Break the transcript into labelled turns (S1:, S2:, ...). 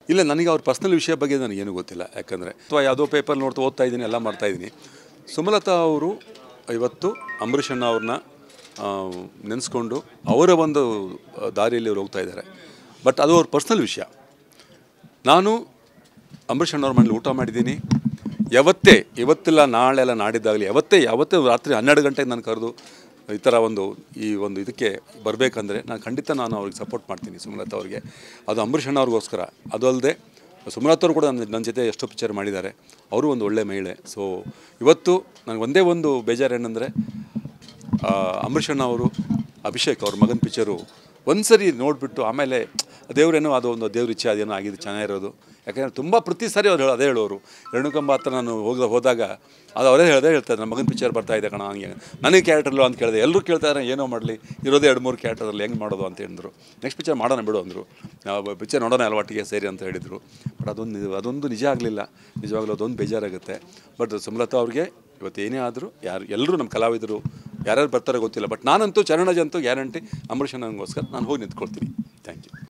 S1: ಇಲ್ಲ, ನನಗೆ ಅವ್ರ ಪರ್ಸ್ನಲ್ ವಿಷಯ ಬಗ್ಗೆ ನನಗೇನು ಗೊತ್ತಿಲ್ಲ. ಯಾಕಂದರೆ ಅಥವಾ ಯಾವುದೋ ಪೇಪರ್ ಓದ್ತಾ ಇದ್ದೀನಿ, ಎಲ್ಲ ಮಾಡ್ತಾಯಿದ್ದೀನಿ. ಸುಮಲತಾ ಅವರು ಇವತ್ತು ಅಂಬರೀಷ್ ಅಣ್ಣ ಅವ್ರನ್ನ ನೆನೆಸ್ಕೊಂಡು ಅವರ ಒಂದು ದಾರಿಯಲ್ಲಿ ಅವ್ರು ಹೋಗ್ತಾ ಇದ್ದಾರೆ. ಬಟ್ ಅದು ಅವ್ರ ಪರ್ಸ್ನಲ್ ವಿಷಯ. ನಾನು ಅಂಬರೀಷ್ ಅಣ್ಣವ್ರ ಮನೇಲಿ ಊಟ ಮಾಡಿದ್ದೀನಿ. ಇವತ್ತಿಲ್ಲ ನಾಳೆ ಎಲ್ಲ ನಾಡಿದ್ದಾಗಲಿ ಯಾವತ್ತೇ ರಾತ್ರಿ 12 ಗಂಟೆಗೆ ನಾನು ಕರೆದು ಈ ಥರ ಈ ಒಂದು ಇದಕ್ಕೆ ಬರಬೇಕಂದ್ರೆ ನಾನು ಅವ್ರಿಗೆ ಸಪೋರ್ಟ್ ಮಾಡ್ತೀನಿ, ಸುಮಲತಾ ಅವ್ರಿಗೆ. ಅದು ಅಂಬರೀಷ್ ಅಣ್ಣ ಅವ್ರಿಗೋಸ್ಕರ. ಅದು ಅಲ್ಲದೆ ಸುಮಲತಾ ಅವರು ಕೂಡ ನನ್ನ ಜೊತೆ ಎಷ್ಟೋ ಪಿಕ್ಚರ್ ಮಾಡಿದ್ದಾರೆ. ಅವರು ಒಂದು ಒಳ್ಳೆ ಮಹಿಳೆ. ಸೊ ಇವತ್ತು ನನಗೆ ಒಂದೇ ಒಂದು ಬೇಜಾರು ಏನಂದರೆ ಅಂಬರೀಷ್ ಅಣ್ಣ ಅವರು ಅಭಿಷೇಕ್ ಅವ್ರ ಮಗನ ಪಿಕ್ಚರು ಒಂದು ಸರಿ ನೋಡಿಬಿಟ್ಟು ಆಮೇಲೆ ದೇವರೇನೋ ಅದು ಒಂದು ದೇವ್ರ ಇಚ್ಛೆ ಅದೇನೋ ಆಗಿದೆ ಚೆನ್ನಾಗಿರೋದು. ಯಾಕೆಂದರೆ ತುಂಬ ಪ್ರತಿ ಸಾರಿ ಅವ್ರು ಅದೇ ಹೇಳೋರು. ರೇಣುಕಂಬ ಹತ್ರ ನಾನು ಹೋದಾಗ ಅದು ಅವರೇ ಹೇಳ್ತಾರೆ, ನನ್ನ ಮಗನ ಪಿಕ್ಚರ್ ಬರ್ತಾಯಿದೆ ಕಣ, ಹಂಗೆ ನನಗೆ ಕ್ಯಾರೆಕ್ಟರ್ಲು ಅಂತ ಕೇಳಿದೆ. ಎಲ್ಲರೂ ಕೇಳ್ತಾರೆ ಏನೋ ಮಾಡಲಿ, ಇರೋದೇ 2-3 ಕ್ಯಾರೆಕ್ಟರಲ್ಲಿ ಹೆಂಗೆ ಮಾಡೋದು ಅಂತ ಹೇಳಿದ್ರು. ನೆಕ್ಸ್ಟ್ ಪಿಕ್ಚರ್ ಮಾಡೋಣ ಬಿಡು ಅಂದರು. ಪಿಕ್ಚರ್ ನೋಡೋಣ ಅಲ್ವಾಟಿಗೆ ಸೇರಿ ಅಂತ ಹೇಳಿದರು. ಬಟ್ ಅದೊಂದು ನಿಜ ಆಗಲಿಲ್ಲ. ನಿಜವಾಗ್ಲೂ ಅದೊಂದು ಬೇಜಾರಾಗುತ್ತೆ. ಬಟ್ ಸುಮಲತಾ ಅವ್ರಿಗೆ ಇವತ್ತು ಏನೇ ಆದರೂ ಎಲ್ಲರೂ ನಮ್ಮ ಕಲಾವಿದರು ಯಾರ್ಯಾರು ಬರ್ತಾರೋ ಗೊತ್ತಿಲ್ಲ. ಬಟ್ ನಾನಂತೂ ಚರಣಜಂತೂ ಗ್ಯಾರಂಟಿ ಅಂಬರೀಷ್ ಅಣ್ಣನಿಗೋಸ್ಕರ ನಾನು ಹೋಗಿ ನಿಂತ್ಕೊಳ್ತೀನಿ. Thank you.